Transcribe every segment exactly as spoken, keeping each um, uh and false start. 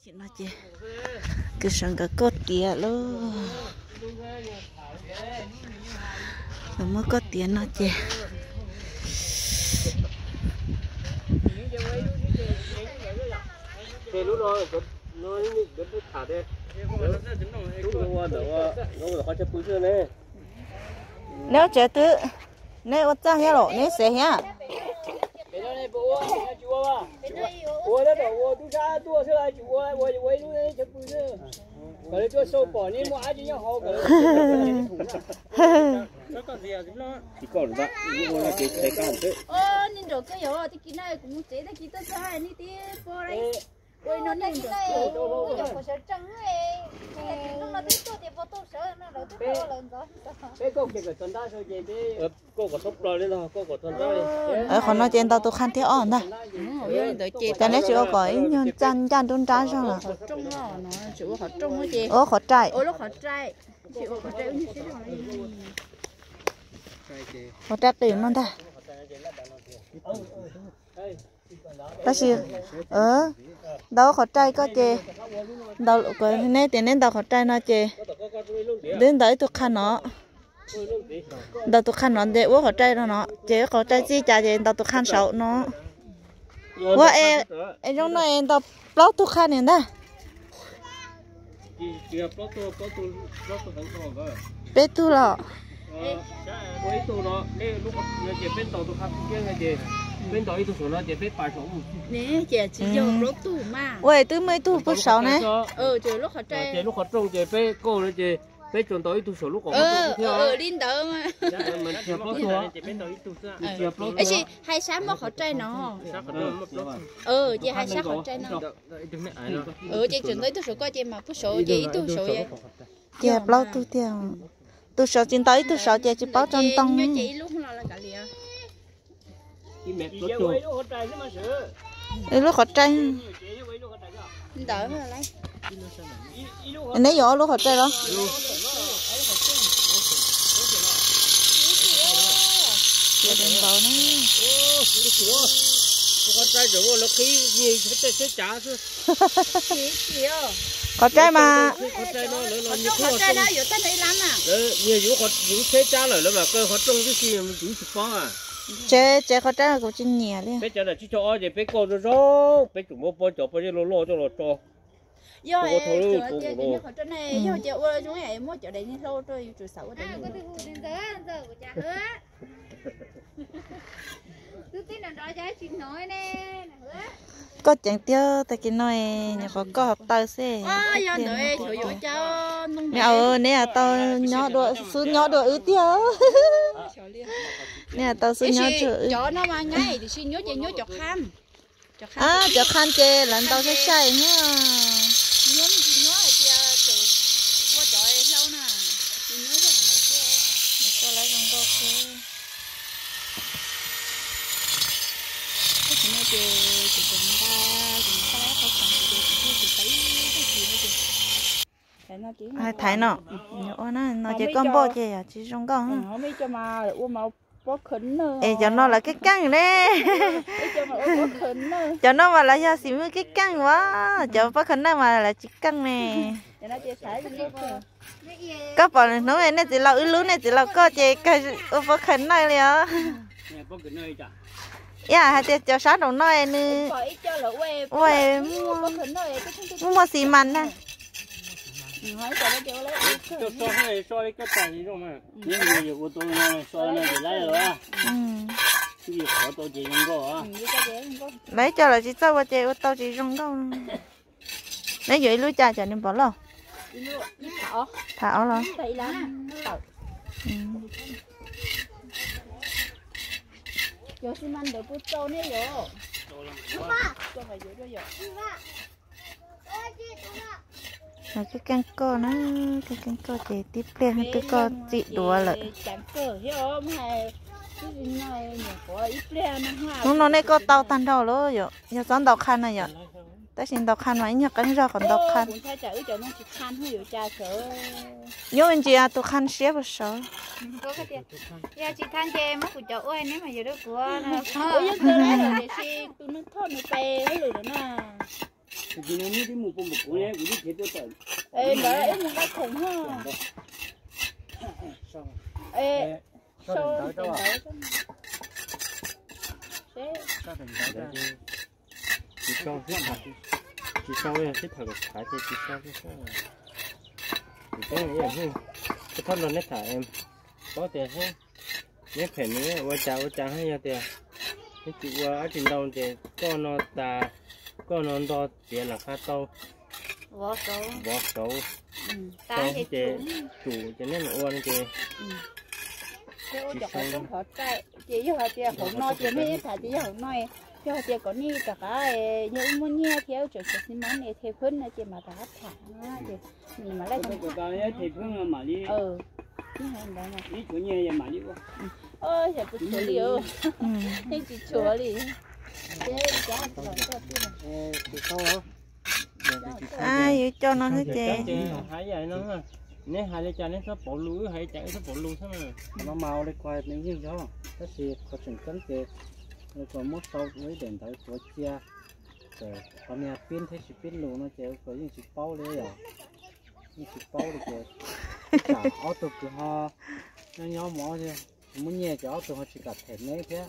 chị nói chị cứ sang cái cốt tiền luôn rồi mới có tiền nó chị nếu trẻ tự nếu cha hết rồi nếu sẽ nhá 我那个我都啥多少来我我我有人就不是，可能就收包你mua就要好个。这个是呀，怎么？你搞了吧？我那给才干的。 哦，你这个有，你今天我这的几多菜，你的过来。喂，那你这个我就不是整哎，你那得做点不多少，那老多多人做。 别搞这个赚大手机的，呃，搞个top了的了，搞个赚大的。 ở còn nói trên tao tôi khăn thế on đây cho nên chưa có nhân chăn chăn đun trá sao là trong nó nó chịu họ trong cái gì ở khó trai ở lúc họ trai chịu họ trai như thế nào khó trai tiền luôn ta ta xí ờ đâu khó trai có chê đâu có nên tiền nên đâu khó trai nó chê đến đấy tôi khăn nó đầu tôi khăn nó để uống khó trai nó chế khó trai gì chả chế đầu tôi khăn sầu nóว่าเอไอ้ตรงนั้นเองตบปลอกทุกขันเองได้เป็ดตัวหรอเป็ดตัวเนาะนี่ลูกเนี่ยเจ็บเป็นตัวตัวครับเกี่ยงไงเจ็บเป็นตัวอีตัวส่วนเนาะเจ็บเป็นปลายสองนี่เจ็บจีโยรถตู้มาเว้ยตู้ไม่ตู้ผู้สาวนะเออเจ็บลูกเขาใจเจ็บลูกเขาตรงเจ็บเป็นโก้เลยเจ็บเป็นจนตัวอีตัวส่วนลูกของเออเออลิ้นเดิมอ่ะมันเจ็บปลอกตัวเจ็บเป็นตัวอีตัวเจ็บปลอกตัวไอ้สิให้ช้ำมาเขาใจเนาะเออเจ็บให้ช้ำเขาใจเนาะเออเจ็บจนตัวอีตัวส่วนก็เจ็บมาผู้สาวเจ็บอีตัวส่วนเจ็บเจ็บปลอกตัวเดียวตัวสาวจริงตัวอีตัวสาวเจ็บจีบปลอกจนตรงเจ็บลูกเราละกันเลยไอ้ลูกขอใจเดิมอะไรอันนี้有ลูกขอใจเหรอเจ็บเป็นเบานี่ขอใจเดี๋ยวเราขี้ยี่เขาจะเช็ดจ๋าสิขอใจมาขอใจเนาะแล้วเราขอใจแล้วอยู่ที่ไหนร้านอ่ะเออเนี่ยอยู่ขออยู่เช็ดจ๋าเลยแล้วแบบก็ขอตรงที่สี่มันอยู่สิบฟองอ่ะ chế chế khó trái là cũng chín nhẹ đi bây giờ là chỉ cho ai thì bây giờ rồi rồi bây giờ mua bao giờ bao giờ lo lo cho lo cho do ấy chỗ chế cái khó trái này do chế ơi chúng ấy mua chỗ đấy như lâu rồi chỗ sáu đấy có được hụt đến giờ giờ của cha hứa cứ tin là nói trái chuyện nói nè hứa có chẳng tiêu tại cái nói nhà có có học tao xe à do đấy chỗ chỗ cháu nè ờ nè tao nhỏ đồ số nhỏ đồ ứ tiêu nè tao số nhỏ chữ chỗ nó mà ngay thì xin nhớ chị nhớ chỗ khăn à chỗ khăn chê lần tao sẽ chạy nhá nhớ chị nhớ là chị chỗ qua chỗ lâu nè chị nhớ cho nó chứ tao lấy con câu kia chị nói chị chị chúng ta chúng ta không cần chị chị chị thấy cái gì nữa chị thấy nó tiếng ai thấy nó nhỏ nó nó chỉ con bò chê à chỉ trong con không biết cho mà uống máu bó khẩn nữa ê cho nó là cái căng đấy cho mà uống bó khẩn nữa cho nó mà là do xỉu cái căng quá cho bó khẩn này mà là chỉ căng nè cho nó chia sẻ với nó các bạn nói này chỉ là ứ lú này chỉ là có chê cái bó khẩn này liền dạ hai tiệt cho sát đồng nói nữa ôi mua mua xì mặn nè cho so này so cái tài gì đâu mà những người nhiều của tôi này so này thì lấy rồi à cái gì khó tôi chỉ không có à lấy cho là chỉ cho vào chơi tôi chỉ không có lấy vậy lúa cha cho nên bỏ lâu thảo rồi yo si man được bút trâu nè yo. Cho mày vô cho yo. Là cái căng co nó cái căng co thì tiếp lên cái co chị đùa lại. Căng co hiểu mày. Cái gì này nhiều quá ít lên nó ha. Nó này có tàu tan đầu luôn yo. Yo chọn tàu khăn này yo. Ta xin tàu khăn mà nhắc cái ra còn tàu khăn. Cũng thay chở cho nó chỉ khăn hơi有价格. Nhớ anh chị à tàu khăn xếp vào sợ. Có cái tiền. Giờ chị khăn cho em của cháu ơi nếu mà giờ được của nó. Ôi giờ tôi lấy rồi để xem tôi nó thon nó bè hết rồi đó nè. 今年你的木不木工呢？我就贴着等。 ê đó em muốn cái khủng ha ê sao tiền đấy chỉ sau cái thằng chỉ sau cái cái thằng phải chỉ chỉ sau cái sau thì cái này là cái cái thằng nó nét thả em có tiền hết nét phải nữa qua chào qua chào hay tiền cái chị qua ở trên đầu thì con nó ta con nó to tiền là khá to vỏ sấu vỏ sấu ta thì chủ chủ cho nên là uốn chị cái ô chọc không khó chạy chỉ cho họ tiền không nói chỉ mấy thả chỉ cho họ nói cho họ tiền có ni cả cái những muốn nghe theo chuẩn chuẩn xin món này theo phân này chỉ mà đã thả nó thì mình mà lại không có cái thì phân mà đi ừ như thế này này đi chỗ nhà nhà mà đi quá ơi sẽ bứt chỗ liều thế chỉ chỗ liều thế giá cho cho tiền thì sao hả ai vậy cho nó hết chị hãy vậy nó nếu hai đứa cha nếu nó bỏ lúa hãy chạy nó bỏ lúa sao mà nó màu đi quay nếu như gió cái gì có chuyện cấn kề rồi còn một sau với đèn tới của chia rồi còn nhà pin thấy chỉ pin lúa nó chéo có những chỉ bao đấy rồi những chỉ bao được rồi cả ô tô của họ nó nhỏ mỏ chứ muốn nhẹ cho ô tô họ chỉ cả thẻ mấy thế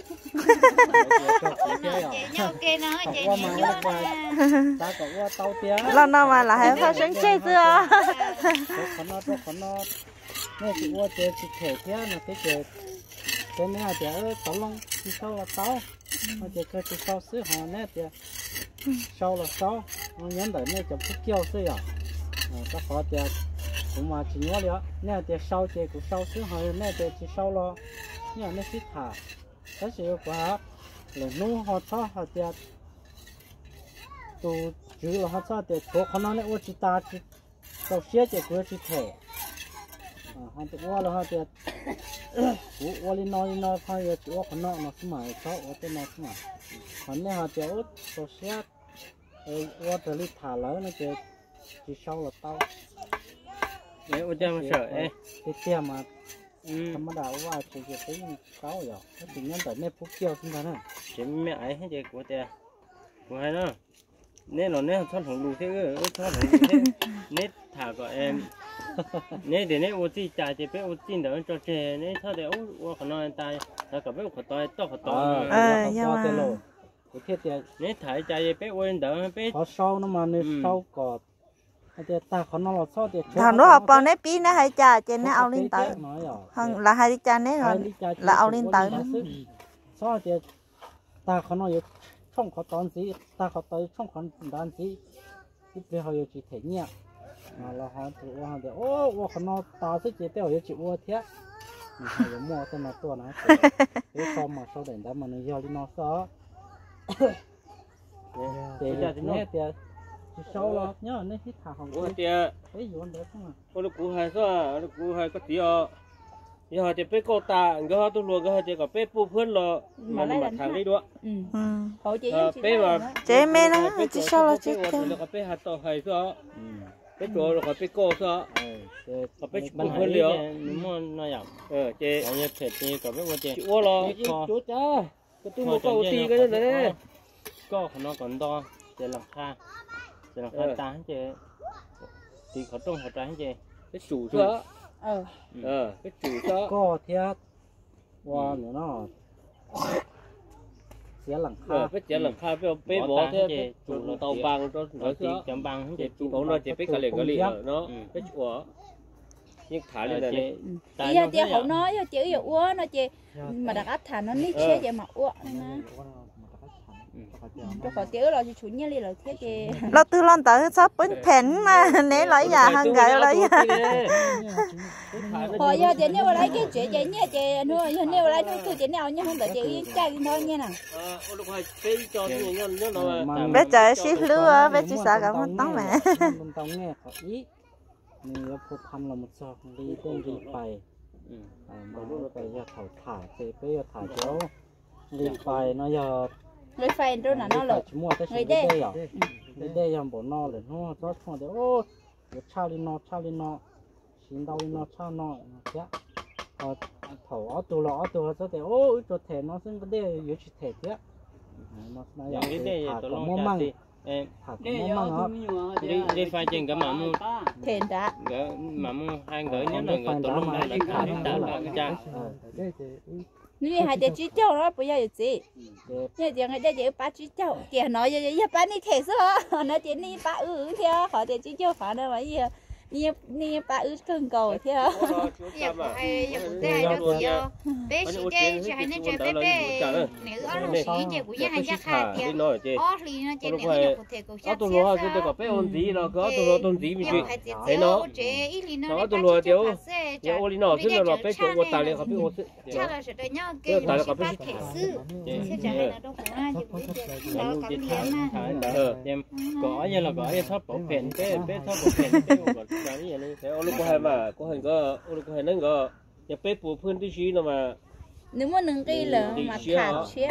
nhau kia nó chị qua mà nó qua ta có qua tàu tía lần nào mà lại phát sinh chơi chưa còn nó còn nó nghe chị qua chơi chị thẻ thế là cái chơi cái này là chơi tàu lông đi sau là tàu họ chơi chơi đi sau xứ họ nè chơi sau là sau họ nhấn tới nè chụp cái kêu xứ à các họ chơi cũng mà chỉ nhớ liệu nè chơi sau chơi cũng sau xứ họ nè chơi chỉ sau lo nhưng mà nó xí thả cái gì quá là nu họ cho họ chơi tụ chứ là họ cho chơi thuộc họ nói là chỉ ta chỉ tàu xe chơi của chỉ thẻ họ tự qua là họ chơi của qua lên nói nói phải là chỗ họ nói nó xí mà cháu ở trên nó xí mà còn nếu họ chơi tàu xe qua từ đi thả lỡ nó chơi chỉ sau là tao đấy ô cha mà sợ ấy cái xe mà thầm đào qua chỉ cái cái cáo rồi cái tình nhân tại nếp phúc kêu xin ra nữa chỉ mẹ ấy hết chơi của cha của hai nó nên nó nên thoát hỏng đủ thế ư thoát hỏng đủ thế nên thả gọi em nên để nên ô chi trả chỉ biết ô chi đỡ cho trẻ nên thoát để ô ô khả năng ta ta cả biết khả to to khả to ờ nhưng mà cái thiết tiền nên thả trả chỉ biết ô đỡ biết có sau nó mà nên sau cọt cái ta khó nó là sau tiền thằng nó học bao nếp pí nó hay cha trên nó ao lên tới thằng là hai đi cha nếp rồi là ao lên tới sau tiền ta khó nó không có tón gì ta khó tới không có đàn gì cái bây giờ chỉ thể nhẹ mà là họ tự họ để ô khó nó ta sẽ chỉ tiêu chỉ ô thế mình mua tên nó to này cái sau mà sau đến đó mà nó giao đi nó sao để ra thì nhé thì sau đó nhớ nên hít thở không ô tia cái gì đó không à ô lúc cũ hay sao lúc cũ hay có tí à giờ họ chỉ biết cô ta cái họ tu lùa cái họ chỉ có biết bu phun lo mà mà thằng đi đó họ chỉ biết mà chế mê nó chỉ sau là chỉ cái là có biết hạt tỏi hay sao biết chỗ là có biết cô sao có biết bu phun liệu đúng không nó nhở ờ chế ở nhà thịt thì có biết bao chế ô lo chú cha cái tu một câu ti cái đấy có nó còn to chế làm kha chế làm kha tán chế thì có trong họ tán chế cái chủ nữa ờ ờ cái chủ đó có thiệt qua nữa nó xé lằng kha ờ cái lằng kha phải bê bỏ thế chủ nó tàu bằng cho nó tí chấm bằng cái chủ nó chỉ biết cái liền cái liền nó cái chủ nhưng thả lên này bây giờ chị không nói cho chữ giờ uống nó chị mà đặt áp thả nó nít xe vậy mà uống cho khỏi chữ rồi chị chủ nhiên đi rồi thế chị lo tư lon tới shop bánh phèn mà nếu lấy nhà hàng gạo lấy hồi giờ chị nếu lấy cái chuyện chị nhé chị nuôi nếu lấy nuôi cứ chị nào nhé không phải chị trai thôi nha nè bé trời ship lứa bé chỉ sợ cả một tấm mẹ tao nghe có ý mình là phụ tham là một sọt đi tên đi bài mà nó phải giờ thảo thả thì bây giờ thả cháu đi bài nó giờ lấy phèn rồi là nó lột người đây người đây làm bộ no rồi nó rót xong rồi ô chao đi no chao đi no xin đau đi no chao no thế ờ thầu ở tù lọ tù cho thế ô cho thể nó xin cái đây yếu chỉ thể thế nó nó cái đây thả tụi có nó mua măng em Đi vô đi đi phải chừng cái mà mua thèn đã gỡ mà mua hai gửi nếu là gỡ tổ lông này là cả đến đã là cái cha nếu hai đứa chỉ cháu nó bây giờ gì giờ giờ người ta chỉ ba chỉ cháu tiền nói giờ giờ ba đi thể sao nó chỉ đi ba ư theo họ thì chỉ cháu phải đâu mà giờ đi đi ba ư cần cầu theo giờ của hai giờ của hai đó thì bé chỉ đây chỉ hai nên chơi bé bé nếu ở lúc xí giờ của nhà hai gia khai thì ó thì nó chơi nếu giờ của thể của cha tôi lo cái tôi có bé ôn gì nó có tôi lo tôn gì mình chuyện thế nó nó tôi lo thiếu nhà ô li nó chứ là bé chỗ của tài liệu có bé ô cha là sẽ đấy nhá cái tài liệu có bé thể sư sẽ trả là đâu của ai giờ của nó có tiền mà em có như là có cái tháp bảo vệ bé bé tháp bảo vệ bé của cái gì này thế ô lúc có hai mà có hình có ô lúc có hai nâng có nhà bé phụ phương tí xí nó mà nếu mà nâng cây là mà thả chia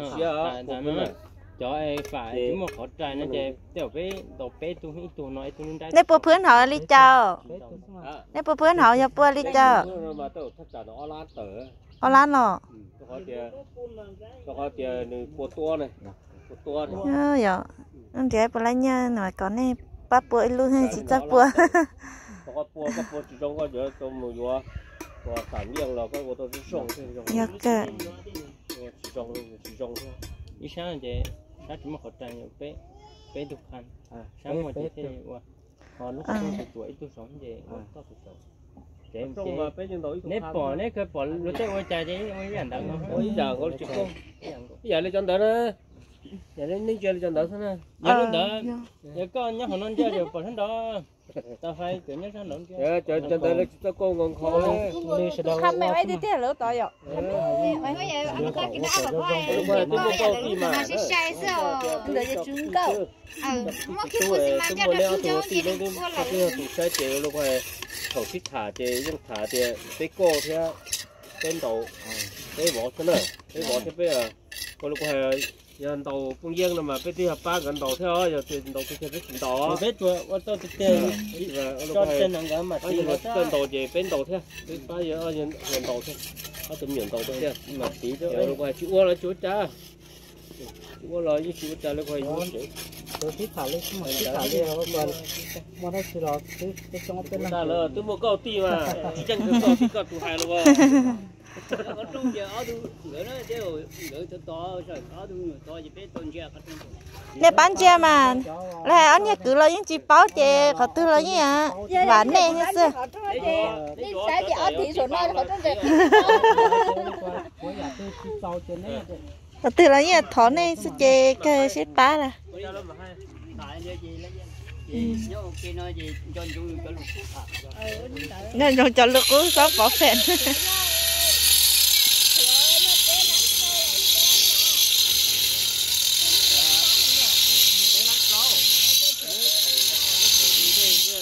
cho ai phải một khó trai nó chơi tiểu bé đầu bé tu hí tu nói tu nên nè bố phướn họ đi chào nè bố phướn họ nhập bố đi chào mà tao thắt chặt nó lát tở ở lan rồi có tiền có tiền của tua này của tua này ờ dạ anh trẻ bữa nay nha nói có nè ba bữa luôn hay chỉ chắc bữa có bữa có bữa chỉ trong có chỗ trong một chỗ có sản lượng là có của tôi sống thôi dạ cơ chỉ trong chỉ trong thôi ít sáng thì sáng chỉ một khó trai nhiều bé bé đục khăn sáng mà chỉ thế qua còn lúc tuổi tôi sống về có tuổi sống em nếp bỏ nếp cái bỏ lúc trước tôi chạy đấy mới nhận được bây giờ có chụp không bây giờ lấy cho đỡ nữa giờ lấy nín chơi lấy cho đỡ thế này giờ đỡ giờ con nhớ họ non chơi rồi bỏ thân đó tao phải kiểu nhớ thân đó chơi chơi cho đỡ lấy cho con ngon khó không mày ấy đi theo lỡ tội rồi mày bây giờ nó có cái nào mà quay nó sẽ sai sao để cho chúng câu ờ mà khi mà xem mà cho chúng cháu thì nó qua lại tụ sai chơi lúc này thầu thích thả chơi nhưng thả thì cái cô theo bên đầu cái vỏ thế này cái vỏ thế bây giờ còn lúc này giờ đầu công dân là mà cái thứ ba gần đầu theo giờ thì đầu cái cái cái đầu biết chưa tôi tôi chơi cho trên là cái mà trên đầu gì bên đầu theo cái ba giờ gần đầu theo nó tụi miền đầu theo mà tí đó lúc này chú là chú cha chú là như chú cha lúc này tôi thích thả lên mà thích thả lên nó còn mà nó chỉ là cái cái trong cái là là tôi mua câu ti mà chỉ chẳng cái câu ti câu tụ hai luôn ở trong giờ ở đâu người nó đều người to to rồi ở đâu người to gì biết tôn chia cái trong nè bán chia mà là anh nhớ cứ lo những chị báo chè họ tư lo như à bán nè như xưa đi sai thì ở thị số này họ trong đây họ tư lo như thỏ này sẽ chè cái sẽ bán là nên dùng cho lúc cũ có bỏ phèn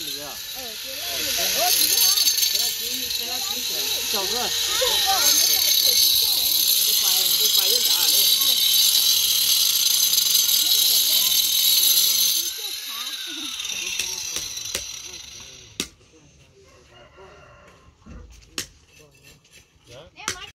chồng rồi